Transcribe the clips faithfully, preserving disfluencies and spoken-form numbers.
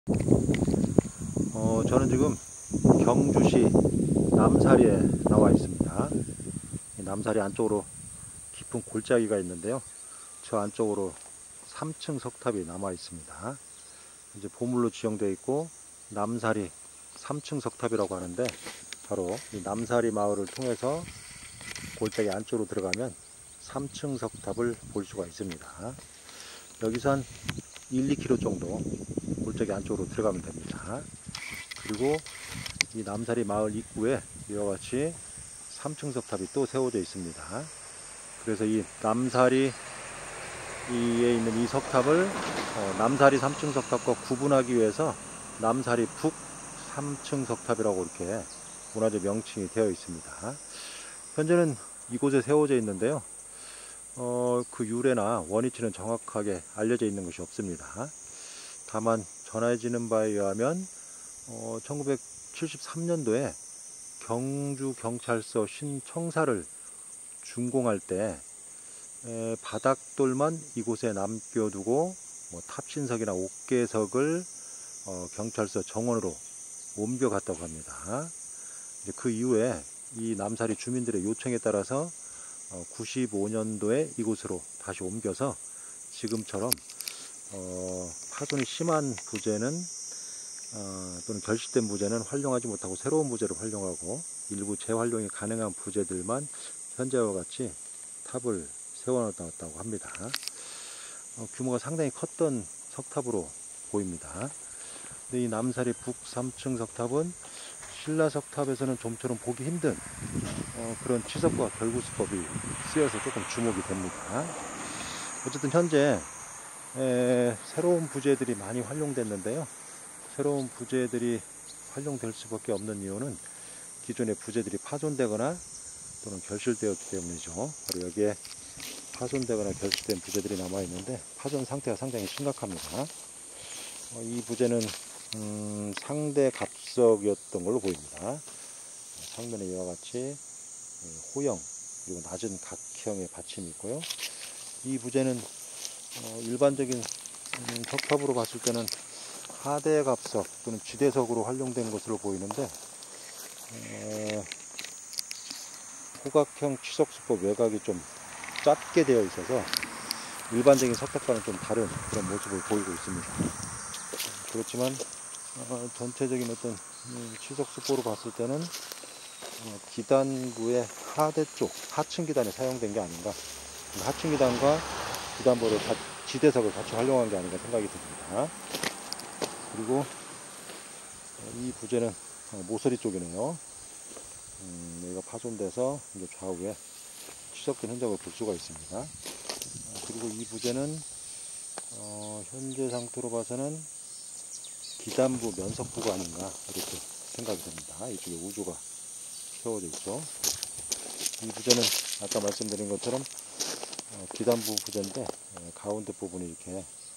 어, 저는 지금 경주시 남사리에 나와 있습니다. 이 남사리 안쪽으로 깊은 골짜기가 있는데요. 저 안쪽으로 삼 층 석탑이 남아 있습니다. 이제 보물로 지정되어 있고 남사리 삼 층 석탑이라고 하는데, 바로 이 남사리 마을을 통해서 골짜기 안쪽으로 들어가면 삼 층 석탑을 볼 수가 있습니다. 여기서 한 일, 이 킬로미터 정도 골짜기 안쪽으로 들어가면 됩니다. 그리고 이 남사리 마을 입구에 이와 같이 삼 층 석탑이 또 세워져 있습니다. 그래서 이 남사리 이에 있는 이 석탑을 어, 남사리 삼 층 석탑과 구분하기 위해서 남사리 북 삼 층 석탑이라고 이렇게 문화재 명칭이 되어 있습니다. 현재는 이곳에 세워져 있는데요. 어, 그 유래나 원위치는 정확하게 알려져 있는 것이 없습니다. 다만 전해지는 바에 의하면 어, 천구백칠십삼 년도에 경주경찰서 신청사를 준공할 때 에, 바닥돌만 이곳에 남겨두고 뭐 탑신석이나 옥계석을 어, 경찰서 정원으로 옮겨갔다고 합니다. 이제 그 이후에 이 남사리 주민들의 요청에 따라서 어, 구십오 년도에 이곳으로 다시 옮겨서 지금처럼 어, 파손이 심한 부재는 어, 또는 결실된 부재는 활용하지 못하고 새로운 부재를 활용하고 일부 재활용이 가능한 부재들만 현재와 같이 탑을 세워놨다고 합니다. 어, 규모가 상당히 컸던 석탑으로 보입니다. 근데 이 남사리 북 삼 층 석탑은 신라 석탑에서는 좀처럼 보기 힘든 어, 그런 치석과 결구수법이 쓰여서 조금 주목이 됩니다. 어쨌든 현재 에, 새로운 부재들이 많이 활용됐는데요. 새로운 부재들이 활용될 수밖에 없는 이유는 기존의 부재들이 파손되거나 또는 결실되었기 때문이죠. 바로 여기에 파손되거나 결실된 부재들이 남아있는데 파손 상태가 상당히 심각합니다. 어, 이 부재는 음, 상대 갑석이었던 걸로 보입니다. 상면에 이와 같이 호형 그리고 낮은 각형의 받침이 있고요. 이 부재는 어, 일반적인 음, 석탑으로 봤을 때는 하대갑석 또는 지대석으로 활용된 것으로 보이는데, 어, 호각형 치석수법 외곽이 좀 짧게 되어 있어서 일반적인 석탑과는 좀 다른 그런 모습을 보이고 있습니다. 그렇지만 어, 전체적인 어떤 음, 치석수법으로 봤을 때는 어, 기단부의 하대 쪽 하층 기단에 사용된 게 아닌가, 하층 기단과 기단부를 지대석을 같이 활용한 게 아닌가 생각이 듭니다. 그리고 이 부재는 모서리 쪽이네요. 음, 여기가 파손돼서 이제 좌우에 치석된 흔적을 볼 수가 있습니다. 그리고 이 부재는 어, 현재 상태로 봐서는 기단부 면석부가 아닌가 이렇게 생각이 됩니다. 이쪽에 우주가 세워져 있죠. 이 부재는 아까 말씀드린 것처럼 어, 기단부 부재인데 에, 가운데 부분이 이렇게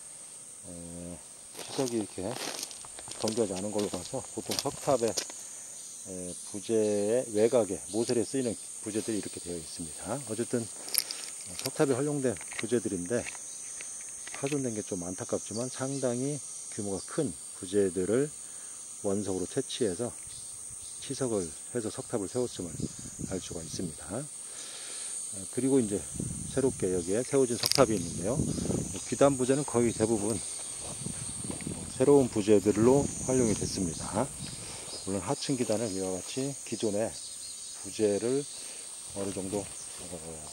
에, 치석이 이렇게 정교하지 않은 걸로 봐서 보통 석탑의 에, 부재의 외곽에 모서리에 쓰이는 부재들이 이렇게 되어 있습니다. 어쨌든 어, 석탑에 활용된 부재들인데 파손된 게 좀 안타깝지만 상당히 규모가 큰 부재들을 원석으로 채취해서 치석을 해서 석탑을 세웠음을 알 수가 있습니다. 어, 그리고 이제 새롭게 여기에 세워진 석탑이 있는데요. 귀단 부재는 거의 대부분 새로운 부재들로 활용이 됐습니다. 물론 하층 기단은 이와 같이 기존의 부재를 어느 정도 어,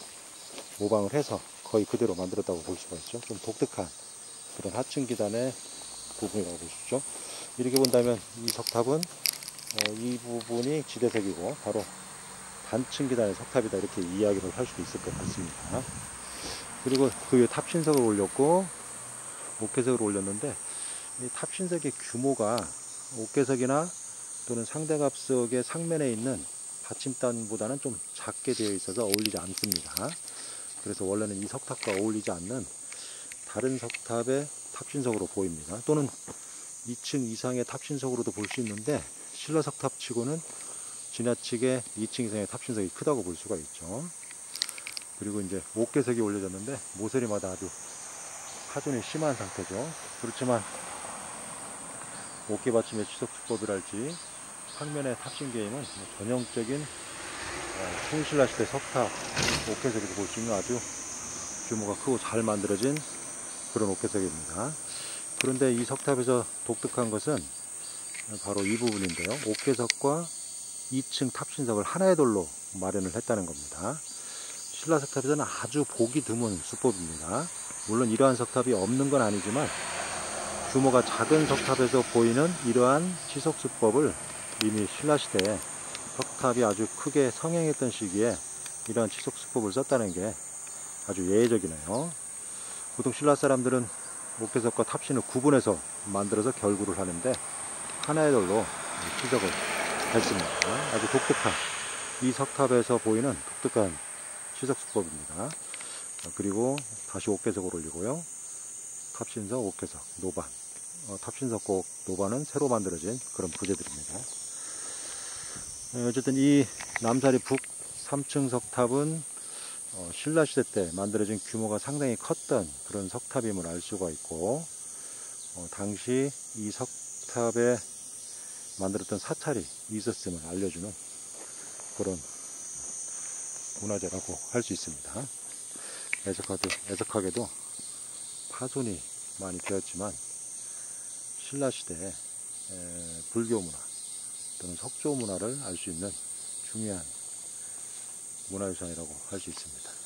모방을 해서 거의 그대로 만들었다고 볼 수가 있죠. 좀 독특한 그런 하층 기단의 부분이라고 보시죠. 이렇게 본다면 이 석탑은 어, 이 부분이 지대석이고 바로 단층 기단의 석탑이다 이렇게 이야기를 할 수도 있을 것 같습니다. 그리고 그 위에 탑신석을 올렸고 옥계석을 올렸는데 이 탑신석의 규모가 옥계석이나 또는 상대갑석의 상면에 있는 받침단보다는 좀 작게 되어 있어서 어울리지 않습니다. 그래서 원래는 이 석탑과 어울리지 않는 다른 석탑의 탑신석으로 보입니다. 또는 이 층 이상의 탑신석으로도 볼 수 있는데 신라 석탑 치고는 지나치게 이 층 이상의 탑신석이 크다고 볼 수가 있죠. 그리고 이제 옥계석이 올려졌는데 모서리마다 아주 파손이 심한 상태죠. 그렇지만 옥계 받침의 치석수법이랄지 평면의 탑신 게임은 전형적인 초신라시대 석탑 옥회석에서 볼 수 있는 아주 규모가 크고 잘 만들어진 그런 옥회석입니다. 그런데 이 석탑에서 독특한 것은 바로 이 부분인데요. 옥회석과 이 층 탑신석을 하나의 돌로 마련을 했다는 겁니다. 신라석탑에서는 아주 보기 드문 수법입니다. 물론 이러한 석탑이 없는 건 아니지만 규모가 작은 석탑에서 보이는 이러한 치석수법을 이미 신라시대에 석탑이 아주 크게 성행했던 시기에 이러한 치석수법을 썼다는 게 아주 예외적이네요. 보통 신라 사람들은 옥회석과 탑신을 구분해서 만들어서 결구를 하는데 하나의 돌로 치석을 했습니다. 아주 독특한 이 석탑에서 보이는 독특한 치석수법입니다. 그리고 다시 옥회석을 올리고요. 탑신석, 옥회석, 노반. 어, 탑신석과 노반은 새로 만들어진 그런 부재들입니다. 어쨌든 이 남사리 북 삼 층 석탑은 어, 신라시대 때 만들어진 규모가 상당히 컸던 그런 석탑임을 알 수가 있고, 어, 당시 이 석탑에 만들었던 사찰이 있었음을 알려주는 그런 문화재라고 할 수 있습니다. 애석하도, 애석하게도 파손이 많이 되었지만 신라시대의 불교 문화 또는 석조 문화를 알 수 있는 중요한 문화유산이라고 할 수 있습니다.